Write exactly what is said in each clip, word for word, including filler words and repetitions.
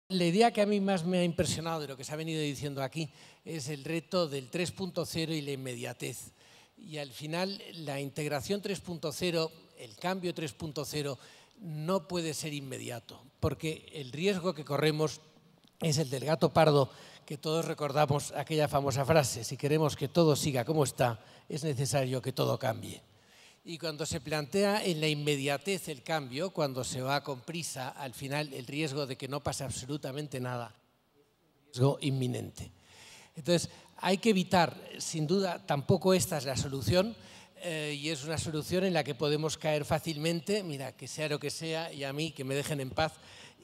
La idea que a mí más me ha impresionado de lo que se ha venido diciendo aquí es el reto del tres punto cero y la inmediatez. Y al final la integración tres punto cero, el cambio tres punto cero, no puede ser inmediato, porque el riesgo que corremos es el del gato pardo, que todos recordamos aquella famosa frase: si queremos que todo siga como está, es necesario que todo cambie. Y cuando se plantea en la inmediatez el cambio, cuando se va con prisa, al final el riesgo de que no pase absolutamente nada es un riesgo inminente. Entonces, hay que evitar, sin duda, tampoco esta es la solución, eh, y es una solución en la que podemos caer fácilmente, mira, que sea lo que sea, y a mí que me dejen en paz.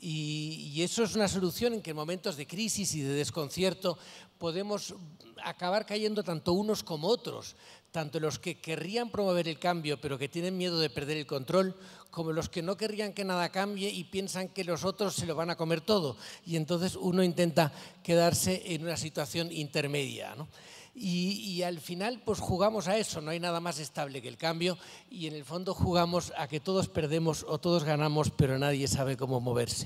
Y, y eso es una solución en que en momentos de crisis y de desconcierto podemos acabar cayendo tanto unos como otros, tanto los que querrían promover el cambio pero que tienen miedo de perder el control, como los que no querrían que nada cambie y piensan que los otros se lo van a comer todo. Y entonces uno intenta quedarse en una situación intermedia, ¿no? Y, y al final pues jugamos a eso, no hay nada más estable que el cambio, y en el fondo jugamos a que todos perdemos o todos ganamos, pero nadie sabe cómo moverse.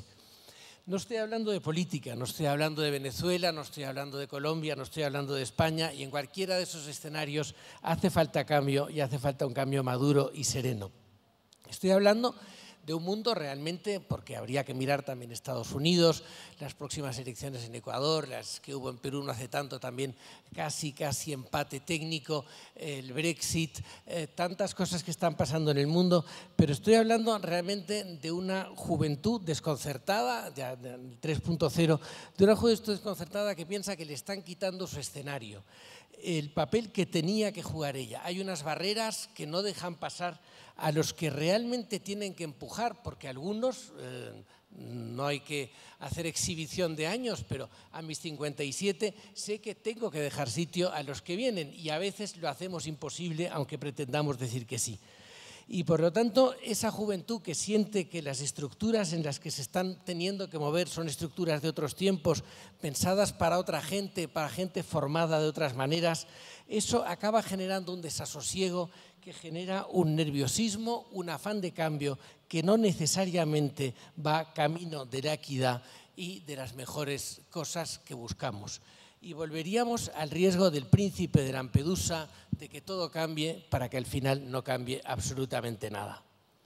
No estoy hablando de política, no estoy hablando de Venezuela, no estoy hablando de Colombia, no estoy hablando de España, y en cualquiera de esos escenarios hace falta cambio y hace falta un cambio maduro y sereno. Estoy hablando de un mundo realmente, porque habría que mirar también Estados Unidos, las próximas elecciones en Ecuador, las que hubo en Perú no hace tanto también, casi, casi empate técnico, el Brexit, eh, tantas cosas que están pasando en el mundo, pero estoy hablando realmente de una juventud desconcertada, de, de tres punto cero, de una juventud desconcertada que piensa que le están quitando su escenario, el papel que tenía que jugar ella. Hay unas barreras que no dejan pasar a los que realmente tienen que empujar, porque algunos, eh, no hay que hacer exhibición de años, pero a mis cincuenta y siete sé que tengo que dejar sitio a los que vienen, y a veces lo hacemos imposible aunque pretendamos decir que sí. Y por lo tanto, esa juventud que siente que las estructuras en las que se están teniendo que mover son estructuras de otros tiempos, pensadas para otra gente, para gente formada de otras maneras, eso acaba generando un desasosiego que genera un nerviosismo, un afán de cambio que no necesariamente va camino de la equidad y de las mejores cosas que buscamos. Y volveríamos al riesgo del príncipe de Lampedusa, de que todo cambie para que al final no cambie absolutamente nada.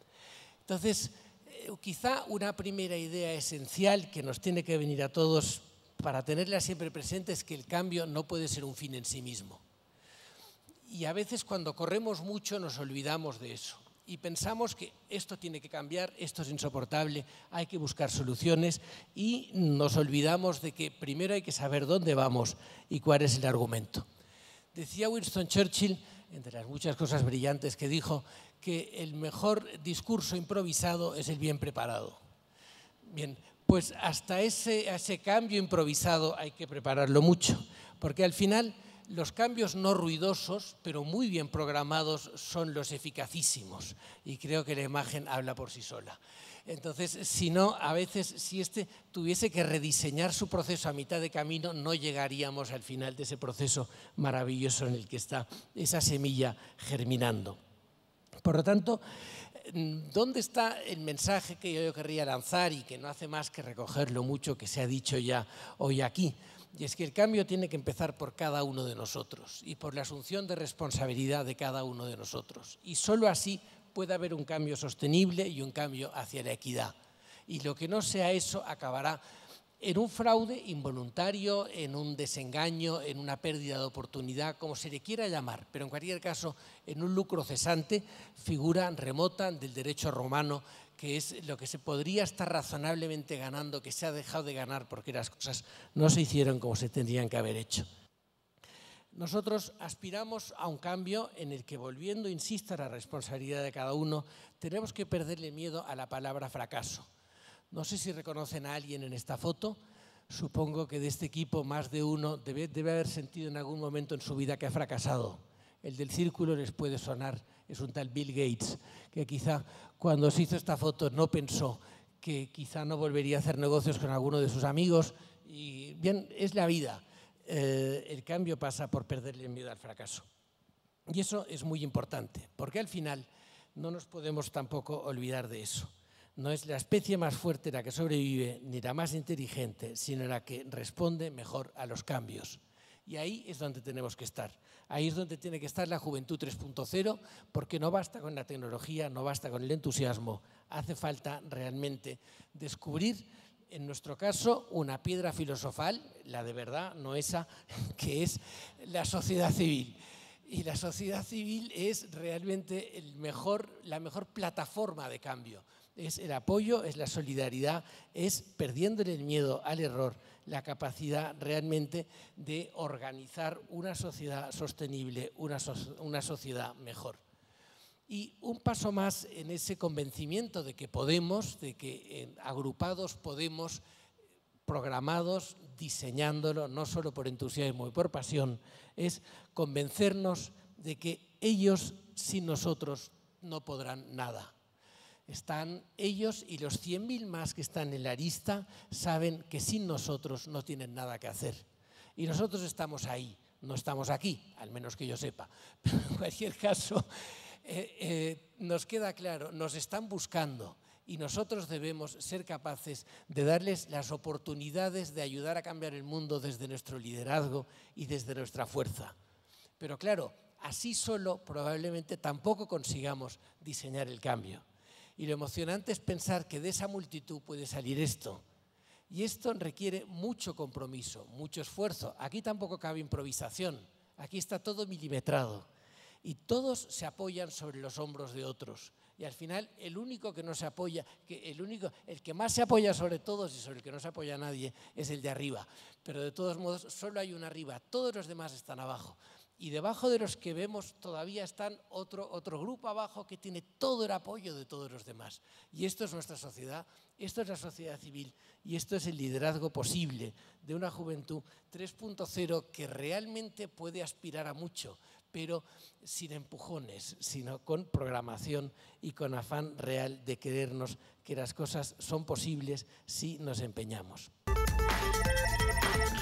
Entonces, eh, quizá una primera idea esencial que nos tiene que venir a todos para tenerla siempre presente es que el cambio no puede ser un fin en sí mismo. Y a veces cuando corremos mucho nos olvidamos de eso y pensamos que esto tiene que cambiar, esto es insoportable, hay que buscar soluciones, y nos olvidamos de que primero hay que saber dónde vamos y cuál es el argumento. Decía Winston Churchill, entre las muchas cosas brillantes que dijo, que el mejor discurso improvisado es el bien preparado. Bien, pues hasta ese, ese cambio improvisado hay que prepararlo mucho, porque al final los cambios no ruidosos, pero muy bien programados, son los eficacísimos, y creo que la imagen habla por sí sola. Entonces, si no, a veces, si este tuviese que rediseñar su proceso a mitad de camino, no llegaríamos al final de ese proceso maravilloso en el que está esa semilla germinando. Por lo tanto, ¿dónde está el mensaje que yo querría lanzar y que no hace más que recoger lo mucho que se ha dicho ya hoy aquí? Y es que el cambio tiene que empezar por cada uno de nosotros y por la asunción de responsabilidad de cada uno de nosotros. Y solo así puede haber un cambio sostenible y un cambio hacia la equidad. Y lo que no sea eso acabará en un fraude involuntario, en un desengaño, en una pérdida de oportunidad, como se le quiera llamar, pero en cualquier caso en un lucro cesante, figura remota del derecho romano, que es lo que se podría estar razonablemente ganando, que se ha dejado de ganar porque las cosas no se hicieron como se tendrían que haber hecho. Nosotros aspiramos a un cambio en el que, volviendo, insisto, a la responsabilidad de cada uno, tenemos que perderle miedo a la palabra fracaso. No sé si reconocen a alguien en esta foto. Supongo que de este equipo más de uno debe, debe haber sentido en algún momento en su vida que ha fracasado. El del círculo les puede sonar, es un tal Bill Gates, que quizá cuando se hizo esta foto no pensó que quizá no volvería a hacer negocios con alguno de sus amigos. Y bien, es la vida. Eh, el cambio pasa por perderle miedo al fracaso. Y eso es muy importante, porque al final no nos podemos tampoco olvidar de eso. no es la especie más fuerte la que sobrevive, ni la más inteligente, sino la que responde mejor a los cambios. Y ahí es donde tenemos que estar. Ahí es donde tiene que estar la Juventud tres punto cero, porque no basta con la tecnología, no basta con el entusiasmo. Hace falta realmente descubrir, en nuestro caso, una piedra filosofal, la de verdad, no esa, que es la sociedad civil. Y la sociedad civil es realmente el mejor, la mejor plataforma de cambio. Es el apoyo, es la solidaridad, es perdiéndole el miedo al error, la capacidad realmente de organizar una sociedad sostenible, una, so una sociedad mejor. Y un paso más en ese convencimiento de que podemos, de que eh, agrupados podemos, programados, diseñándolo, no solo por entusiasmo y por pasión, es convencernos de que ellos sin nosotros no podrán nada. Están ellos y los cien mil más que están en la lista saben que sin nosotros no tienen nada que hacer. Y nosotros estamos ahí, no estamos aquí, al menos que yo sepa. Pero en cualquier caso, eh, eh, nos queda claro, nos están buscando y nosotros debemos ser capaces de darles las oportunidades de ayudar a cambiar el mundo desde nuestro liderazgo y desde nuestra fuerza. Pero claro, así solo probablemente tampoco consigamos diseñar el cambio. Y lo emocionante es pensar que de esa multitud puede salir esto. Y esto requiere mucho compromiso, mucho esfuerzo. Aquí tampoco cabe improvisación, aquí está todo milimetrado. Y todos se apoyan sobre los hombros de otros. Y al final el único que no se apoya, que el, único, el que más se apoya sobre todos y sobre el que no se apoya nadie es el de arriba. Pero de todos modos solo hay uno arriba, todos los demás están abajo. Y debajo de los que vemos todavía están otro, otro grupo abajo que tiene todo el apoyo de todos los demás. Y esto es nuestra sociedad, esto es la sociedad civil y esto es el liderazgo posible de una juventud tres punto cero que realmente puede aspirar a mucho, pero sin empujones, sino con programación y con afán real de creernos que las cosas son posibles si nos empeñamos.